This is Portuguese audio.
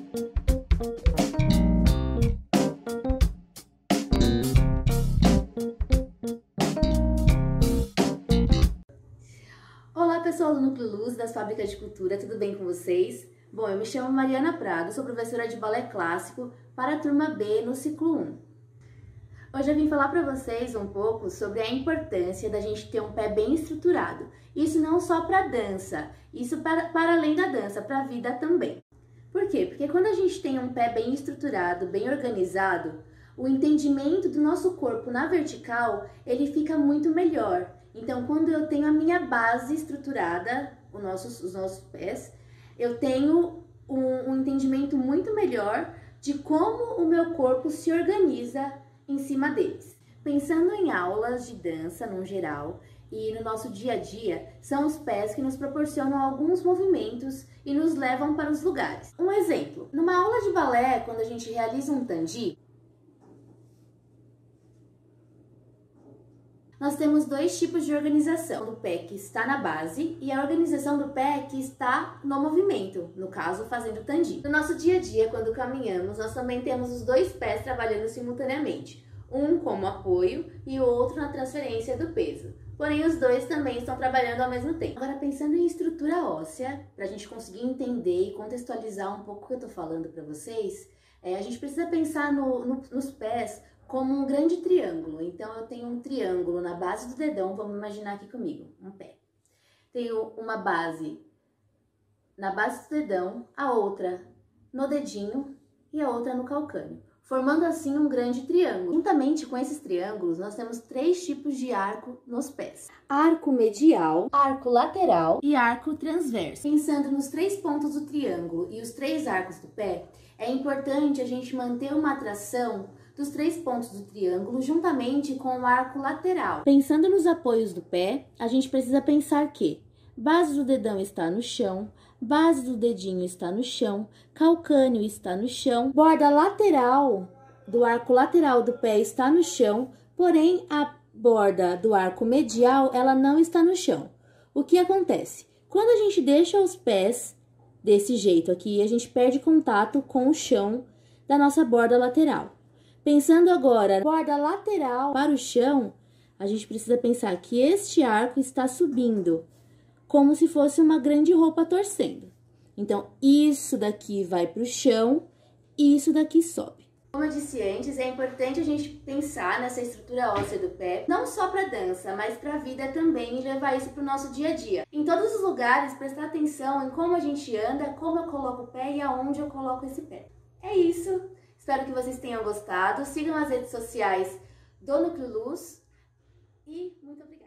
Olá pessoal do Núcleo Luz das Fábricas de Cultura, tudo bem com vocês? Bom, eu me chamo Mariana Prado, sou professora de balé clássico para a turma B no ciclo 1. Hoje eu vim falar para vocês um pouco sobre a importância da gente ter um pé bem estruturado. Isso não só para dança, isso para além da dança, para a vida também. Por quê? Porque quando a gente tem um pé bem estruturado, bem organizado, o entendimento do nosso corpo na vertical, ele fica muito melhor. Então, quando eu tenho a minha base estruturada, os nossos pés, eu tenho um entendimento muito melhor de como o meu corpo se organiza em cima deles. Pensando em aulas de dança no geral e no nosso dia a dia, são os pés que nos proporcionam alguns movimentos e nos levam para os lugares. Um exemplo, numa aula de balé, quando a gente realiza um tandi, nós temos dois tipos de organização, do pé que está na base e a organização do pé que está no movimento, no caso, fazendo tandi. No nosso dia a dia, quando caminhamos, nós também temos os dois pés trabalhando simultaneamente, um como apoio e o outro na transferência do peso. Porém, os dois também estão trabalhando ao mesmo tempo. Agora, pensando em estrutura óssea, para a gente conseguir entender e contextualizar um pouco o que eu estou falando para vocês, a gente precisa pensar nos pés como um grande triângulo. Então, eu tenho um triângulo na base do dedão, vamos imaginar aqui comigo, um pé. Tenho uma base na base do dedão, a outra no dedinho e a outra no calcânio, formando assim um grande triângulo. Juntamente com esses triângulos, nós temos três tipos de arco nos pés: arco medial, arco lateral e arco transverso. Pensando nos três pontos do triângulo e os três arcos do pé, é importante a gente manter uma atração dos três pontos do triângulo juntamente com o arco lateral. Pensando nos apoios do pé, a gente precisa pensar que base do dedão está no chão, base do dedinho está no chão, calcânio está no chão, borda lateral do arco lateral do pé está no chão, porém a borda do arco medial ela não está no chão. O que acontece? Quando a gente deixa os pés desse jeito aqui, a gente perde contato com o chão da nossa borda lateral. Pensando agora, borda lateral para o chão, a gente precisa pensar que este arco está subindo, como se fosse uma grande roupa torcendo. Então, isso daqui vai para o chão e isso daqui sobe. Como eu disse antes, é importante a gente pensar nessa estrutura óssea do pé, não só para dança, mas para a vida também e levar isso para o nosso dia a dia. Em todos os lugares, prestar atenção em como a gente anda, como eu coloco o pé e aonde eu coloco esse pé. É isso. Espero que vocês tenham gostado. Sigam as redes sociais do Núcleo Luz e muito obrigada.